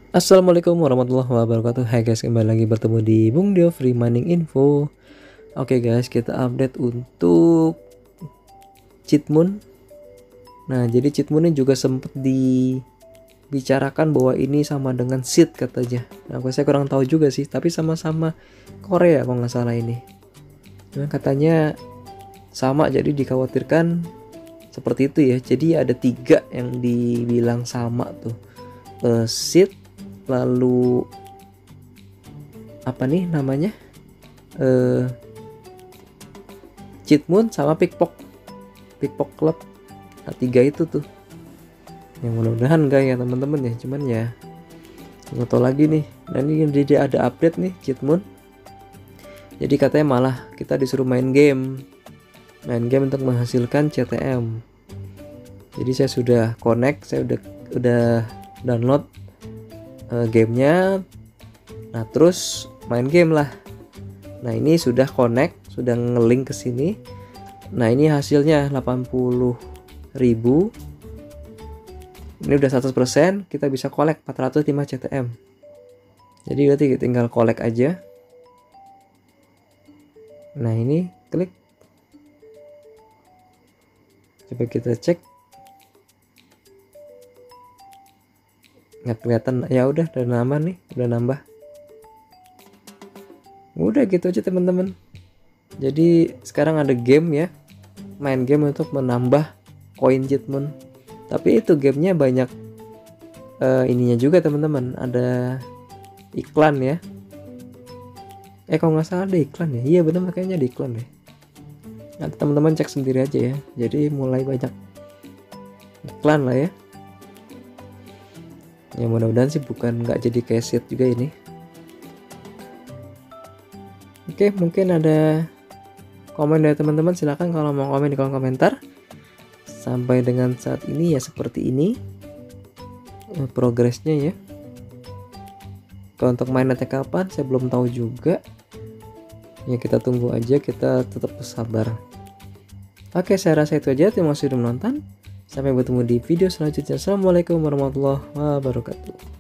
Assalamualaikum warahmatullahi wabarakatuh. Hai guys, kembali lagi bertemu di Bung Dio Free Mining Info. Oke guys, kita update untuk Cheatmoon. Nah, jadi Cheatmoon ini juga sempat dibicarakan bahwa ini sama dengan seed katanya. Nah, saya kurang tahu juga sih, tapi sama-sama Korea kalau nggak salah ini. Nah, katanya sama, jadi dikhawatirkan seperti itu ya. Jadi ada 3 yang dibilang sama tuh. Seed, lalu apa nih namanya, Cheatmoon sama Pickpock Club. Nah, 3 itu tuh yang mudah-mudahan enggak ya teman-teman ya, cuman ya nggak tahu lagi nih. Dan ini jadi ada update nih Cheatmoon, jadi katanya malah kita disuruh main game untuk menghasilkan CTM. Jadi saya sudah connect, saya udah download gamenya. Nah, terus main game lah. Nah, ini sudah connect, sudah ngelink ke sini. Nah, ini hasilnya 80.000. Ini udah 100%, kita bisa collect 405 CTM. Jadi berarti tinggal collect aja. Nah, ini klik. Coba kita cek. Nggak kelihatan ya, udah nambah nih, udah nambah. Udah gitu aja teman-teman. Jadi sekarang ada game ya, main game untuk menambah koin Cheatmoon. Tapi itu gamenya banyak ininya juga teman-teman, ada iklan ya. Kalau nggak salah ada iklan ya. Iya benar, kayaknya ada iklan ya. Nanti teman-teman cek sendiri aja ya. Jadi mulai banyak iklan lah ya. Ya mudah-mudahan sih bukan nggak jadi kayak seed juga ini. Oke, mungkin ada komen dari teman-teman, silahkan kalau mau komen di kolom komentar. Sampai dengan saat ini ya seperti ini progresnya ya. Kalau untuk mainnya kapan saya belum tahu juga. Ya kita tunggu aja, kita tetap bersabar. Oke, saya rasa itu aja. Terima kasih sudah menonton. Sampai bertemu di video selanjutnya. Assalamualaikum warahmatullahi wabarakatuh.